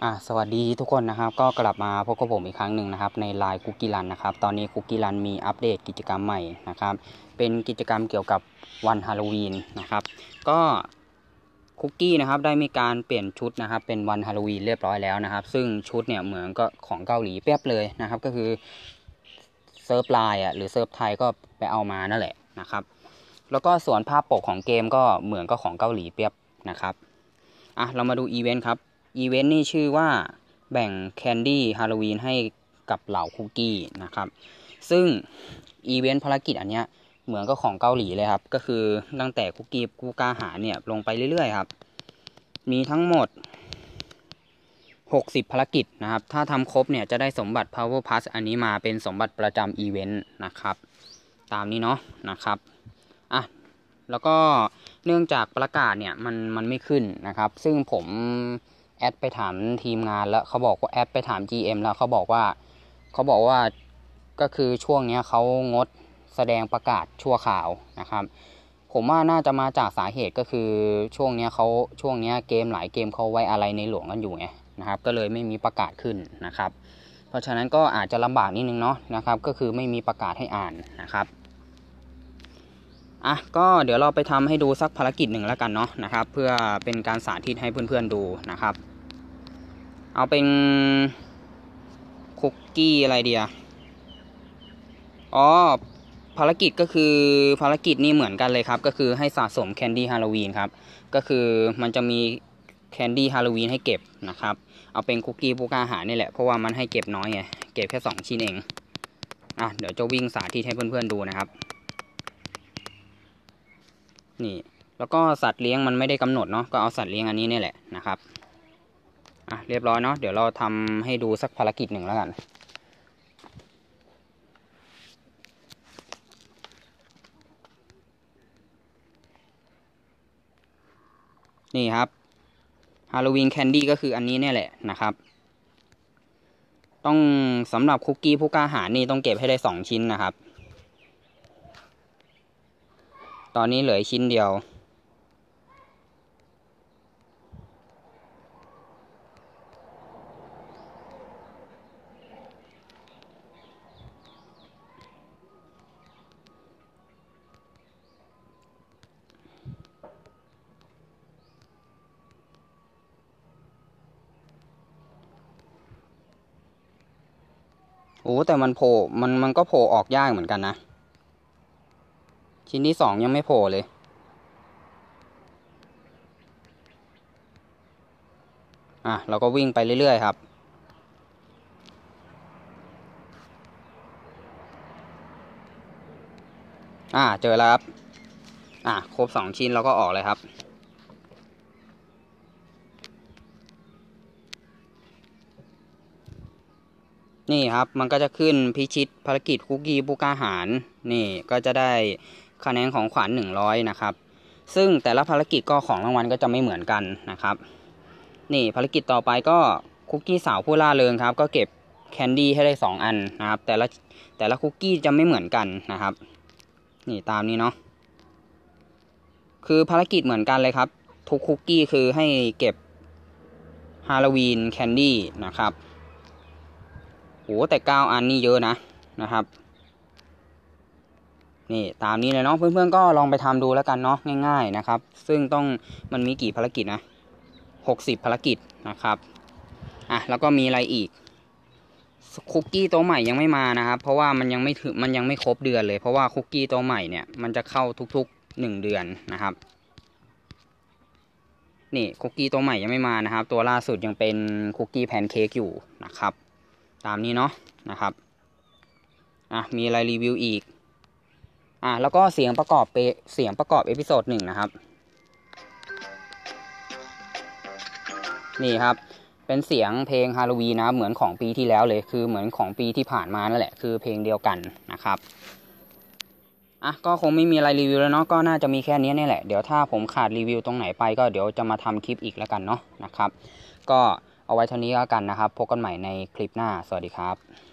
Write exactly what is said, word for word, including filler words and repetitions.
อ่ะสวัสดีทุกคนนะครับก็กลับมาพบกับผมอีกครั้งหนึ่งนะครับในไลน์คุกกี้รันนะครับตอนนี้คุกกี้รันมีอัปเดตกิจกรรมใหม่นะครับเป็นกิจกรรมเกี่ยวกับวันฮาโลวีนนะครับก็คุกกี้นะครับได้มีการเปลี่ยนชุดนะครับเป็นวันฮาโลวีนเรียบร้อยแล้วนะครับซึ่งชุดเนี่ยเหมือนก็ของเกาหลีเปียบเลยนะครับก็คือเซิร์ฟไลน์อ่ะหรือเซิร์ฟไทยก็ไปเอามานั่นแหละนะครับแล้วก็ส่วนภาพปกของเกมก็เหมือนก็ของเกาหลีเปียบนะครับอ่ะเรามาดูอีเวนต์ครับอีเวนต์นี่ชื่อว่าแบ่งแคนดี้ฮาโลวีนให้กับเหล่าคุกกี้นะครับซึ่งอีเวนต์ภารกิจอันเนี้ยเหมือนกับของเกาหลีเลยครับก็คือตั้งแต่คุกกี้กูกาหาเนี่ยลงไปเรื่อยๆครับมีทั้งหมดหกสิบภารกิจนะครับถ้าทำครบเนี่ยจะได้สมบัติ Power Pass อันนี้มาเป็นสมบัติประจำอีเวนต์นะครับตามนี้เนาะนะครับอ่ะแล้วก็เนื่องจากประกาศเนี่ยมันมันไม่ขึ้นนะครับซึ่งผมแอดไปถามทีมงานแล้วเขาบอกว่าแอดไปถาม จี เอ็ม แล้วเขาบอกว่าเขาบอกว่าก็คือช่วงนี้เขางดแสดงประกาศชั่วคราวนะครับผมว่าน่าจะมาจากสาเหตุก็คือช่วงนี้เขาช่วงนี้เกมหลายเกมเขาไว้อะไรในหลวงกันอยู่ไงนะครับก็เลยไม่มีประกาศขึ้นนะครับเพราะฉะนั้นก็อาจจะลำบากนิดนึงเนาะนะครับก็คือไม่มีประกาศให้อ่านนะครับอ่ะก็เดี๋ยวเราไปทำให้ดูสักภารกิจหนึ่งแล้วกันเนาะนะครับเพื่อเป็นการสาธิตให้เพื่อนๆดูนะครับเอาเป็นคุกกี้อะไรเดียอ๋อภารกิจก็คือภารกิจนี่เหมือนกันเลยครับก็คือให้สะสมแคนดี้ฮาโลวีนครับก็คือมันจะมีแคนดี้ฮาโลวีนให้เก็บนะครับเอาเป็นคุกกี้ผู้กล้าหาญนี่แหละเพราะว่ามันให้เก็บน้อยไงเก็บแค่สองชิ้นเองอ่ะเดี๋ยวจะวิ่งสาธิตให้เพื่อนๆดูนะครับนี่แล้วก็สัตว์เลี้ยงมันไม่ได้กำหนดเนาะก็เอาสัตว์เลี้ยงอันนี้นี่แหละนะครับอ่ะเรียบร้อยเนาะเดี๋ยวเราทำให้ดูสักภารกิจหนึ่งแล้วกันนี่ครับฮาโลวีนแคนดี้ก็คืออันนี้เนี่ยแหละนะครับต้องสำหรับคุกกี้ผู้กล้าหาญนี่ต้องเก็บให้ได้สองชิ้นนะครับตอนนี้เหลือชิ้นเดียวโอ้แต่มันโผล่มันมันก็โผล่ออกยากเหมือนกันนะชิ้นที่สองยังไม่โผล่เลยอ่ะเราก็วิ่งไปเรื่อยๆครับอ่าเจอแล้วครับอ่ะครบสองชิ้นเราก็ออกเลยครับนี่ครับมันก็จะขึ้นพิชิตภารกิจคุกกี้ผู้กล้าหาญนี่ก็จะได้คะแนนของขวัญหนึ่งร้อยนะครับซึ่งแต่ละภารกิจก็ของรางวัลก็จะไม่เหมือนกันนะครับนี่ภารกิจต่อไปก็คุกกี้สาวผู้ล่าเริงครับก็เก็บแคนดี้ให้ได้สองอันนะครับแต่ละแต่ละคุกกี้จะไม่เหมือนกันนะครับนี่ตามนี้เนาะคือภารกิจเหมือนกันเลยครับทุกคุกกี้คือให้เก็บฮาโลวีนแคนดี้นะครับโอ้แต่เก้าอันนี่เยอะนะนะครับนี่ตามนี้เลยเนาะเพื่อนๆก็ลองไปทำดูแล้วกันเนาะง่ายๆนะครับซึ่งต้องมันมีกี่ภารกิจนะหกสิบภารกิจนะครับอ่ะแล้วก็มีอะไรอีกคุกกี้ตัวใหม่ยังไม่มานะครับเพราะว่ามันยังไม่ถึงมันยังไม่ครบเดือนเลยเพราะว่าคุกกี้ตัวใหม่เนี่ยมันจะเข้าทุกๆหนึ่งเดือนนะครับนี่คุกกี้ตัวใหม่ยังไม่มานะครับตัวล่าสุดยังเป็นคุกกี้แพนเค้กอยู่นะครับตามนี้เนาะนะครับอ่ะมีอะไรรีวิวอีกอ่ะแล้วก็เสียงประกอบเปเสียงประกอบเอพิโซดหนึ่งนะครับนี่ครับเป็นเสียงเพลงฮาโลวีนนะครับเหมือนของปีที่แล้วเลยคือเหมือนของปีที่ผ่านมานั่นแหละคือเพลงเดียวกันนะครับอ่ะก็คงไม่มีอะไรรีวิวแล้วเนาะก็น่าจะมีแค่นี้นี่แหละเดี๋ยวถ้าผมขาดรีวิวตรงไหนไปก็เดี๋ยวจะมาทำคลิปอีกแล้วกันเนาะนะครับก็เอาไว้เท่านี้แล้วกันนะครับพบกันใหม่ในคลิปหน้าสวัสดีครับ